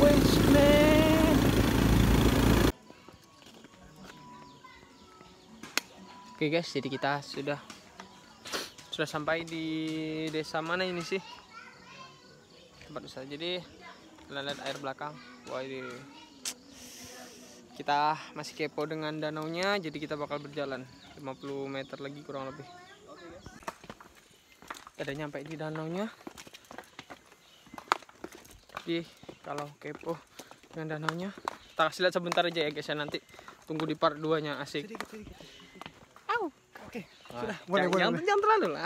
Westman. Oke guys, jadi kita sudah sampai di desa mana ini sih? Tempat usaha. Jadi kita lihat air belakang. Wah, ini kita masih kepo dengan danaunya, jadi kita bakal berjalan 50 meter lagi kurang lebih. Kita udah nyampe di danaunya. Jadi kalau kepo dengan danaunya, kita kasih lihat sebentar aja ya guys ya, nanti tunggu di part 2-nya, asik. Au. Oke, Wah, sudah. Boleh. jangan terlalu lah.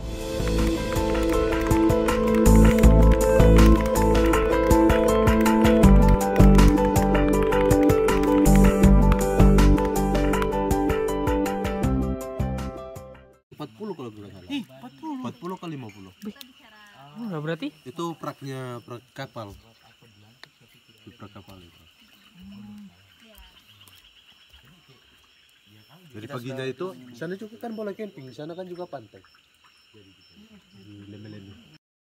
Kalau gue salah. 40 kali 50. Oh, berarti Itu prak kapal. Prak kapal itu. Jadi paginya itu di sana juga kan boleh camping, di sana kan juga pantai. Di Leme-Leme.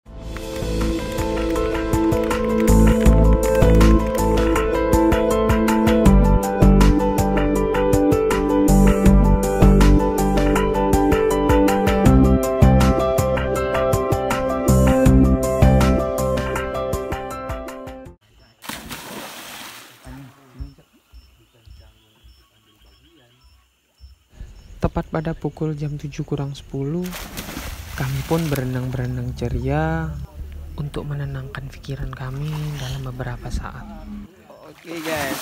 tepat pada pukul jam 7 kurang 10, kami pun berenang-berenang ceria untuk menenangkan pikiran kami dalam beberapa saat. Oke guys.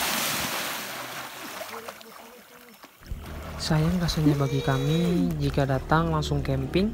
Sayang rasanya bagi kami jika datang langsung camping.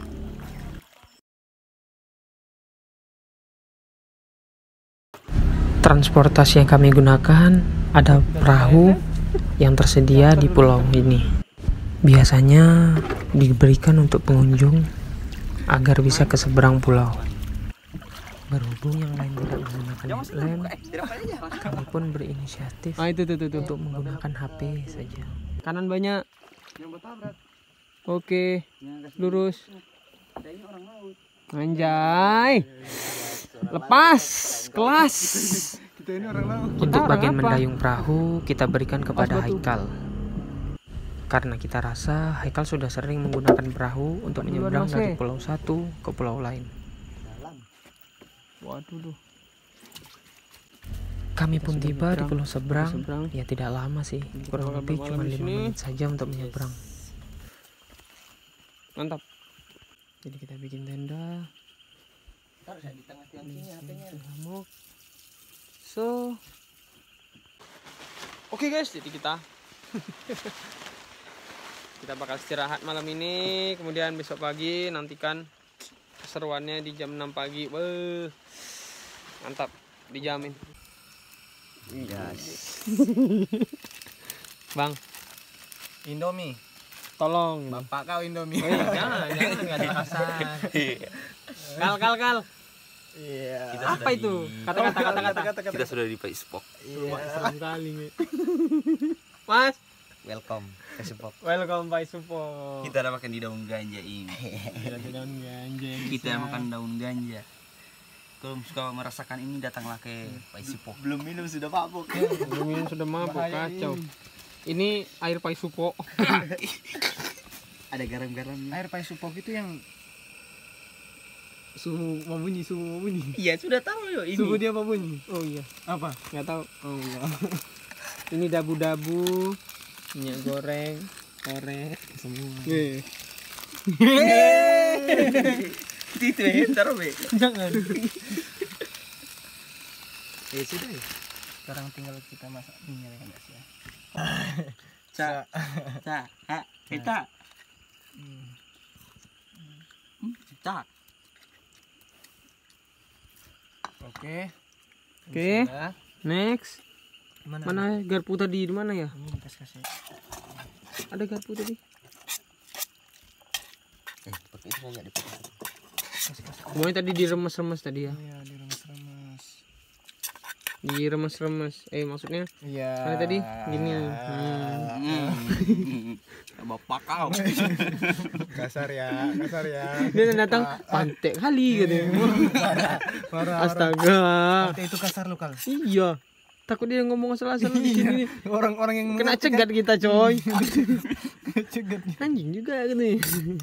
Transportasi yang kami gunakan ada perahu yang tersedia di pulau ini. Biasanya diberikan untuk pengunjung agar bisa ke seberang pulau. Berhubung yang lain tidak menggunakan lem, kami pun berinisiatif untuk menggunakan HP saja. Kanan banyak. Oke, lurus. Anjay. Lepas, kelas. Untuk bagian mendayung perahu kita berikan kepada Haikal. Karena kita rasa Haikal sudah sering menggunakan perahu untuk menyeberang dari pulau satu ke pulau lain. Waduh. Kami pun tiba di pulau seberang. Ya tidak lama sih, kurang lebih cuma 5 menit saja untuk menyeberang. Mantap. Jadi kita bikin tenda. So, oke guys, jadi kita bakal istirahat malam ini, kemudian besok pagi nantikan keseruannya di jam 6 pagi. Wah, mantap, dijamin. Yes. Bang, Indomie. tolong. Bapak kau Indomie. Oh, iya, jangan nggak dipasang. Kal. Iya. Apa itu? Kata-kata. Kita sudah di Facebook. Iya. Serem kali nih. Mas, Welcome ke Facebook. welcome Pak Supo. Kita ada makan di daun ganja ini. Kita makan daun ganja. Kalau suka merasakan ini datanglah ke Paisupo. Belum minum sudah mabuk. Belum sudah mabuk, kacau. Ini air Paisupo. Ada garam-garam. Air Paisupo itu yang Suhu mau bunyi. Iya, sudah tahu yo ini. Suhu dia apa bunyi? Oh iya. apa? Nggak tahu. Oh iya. Ini dabu-dabu, minyak goreng, korek, semua. Itu ya, taruh be. Jangan. ya sudah ya. Sekarang tinggal kita masak minyak ya guys ya. Kita. Oke. Next. Mana garpu tadi? Di mana ya? Ini kasih. Ada garpu tadi. Pakai itu saja dipakai. Semuanya tadi diremes-remes tadi ya. Iya, diremes-remes. diremes-remes. Maksudnya Iya. mana tadi gini. Bapak kau. Kasar ya. Dia datang pantek kali gitu. Parah. Astaga. Itu kasar lokal. Iya. Takut dia ngomong asal-asal di sini. Orang-orang yang Kena cegat kita, coy. cegat. Anjing juga gitu.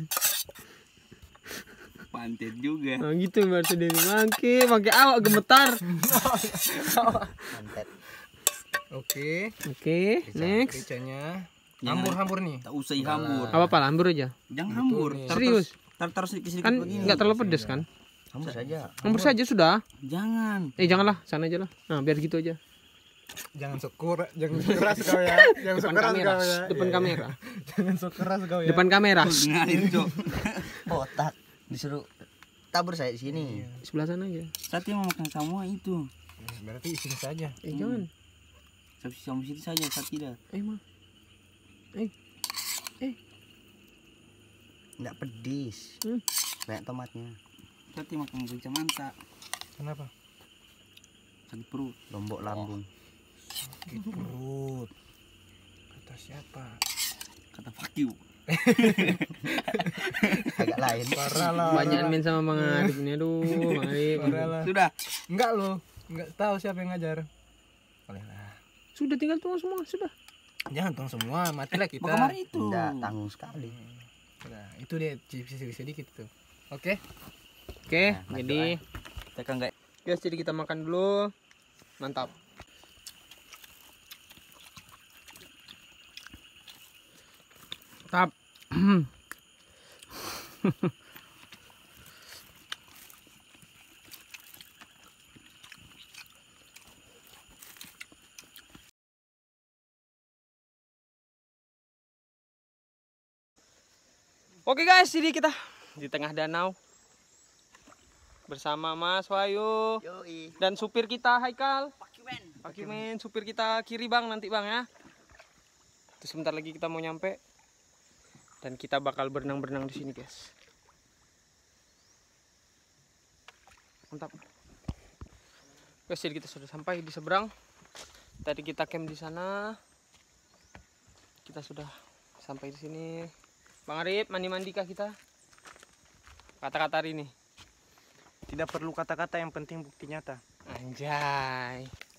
Pantet juga. Nah, gitu berarti dia pakai awak gemetar. Mantet. Oke. Oke, next. Ricanya. Jangan- Hambur nih. Tak usah hambur. Apa hambur aja. Jangan hambur. nih. Serius. Taruh sedikit-sedikit Kan begini. enggak terlalu pedes kan? Hambur saja. Hambur saja sudah. Jangan. Janganlah, sana aja lah. Nah, biar gitu aja. Jangan sok keras kau ya. Jangan sok Depan keras kamera. kau ya. Depan Iya, kamera. iya. Jangan sok keras kau ya. Depan kamera. Dengarin, Cok. Botak. Disuruh tabur saya di sini. Sebelah sana aja. Sati mau makan semua itu. Berarti isinya saja. Jangan. Sama situ saja, saat tidak. Mah. Enggak pedis. Banyak tomatnya. Sati makan rica manta. Kenapa? Sakit perut. Lombok lambung. Sakit perut. Kata siapa? Kata fuck you. Agak lain. Parah lah. Banyak main sama Bang Arif ini. Aduh, Bang Arif. Parah lah. Sudah. Enggak loh. Enggak tahu siapa yang ngajar. Boleh lah. Sudah tinggal tuang semua, sudah. Jangan tong semua, matilah kita. Kemarin itu. Enggak tanggung sekali. Nah, itu dia sedikit tuh. Oke. Oke, Nah, jadi Tekan enggak. guys, jadi kita makan dulu. Mantap. Mantap. Oke guys, jadi kita di tengah danau bersama Mas Wahyu Yoi. dan supir kita Haikal. Pak Kimen, supir kita kiri Bang nanti Bang ya. Terus sebentar lagi kita mau nyampe dan kita bakal berenang-berenang di sini guys. Mantap. Guys, jadi kita sudah sampai di seberang. Tadi kita camp di sana. Kita sudah sampai di sini. Bang Arif, mandi-mandi kah kita? Kata-kata hari ini. Tidak perlu kata-kata, yang penting bukti nyata. Anjay.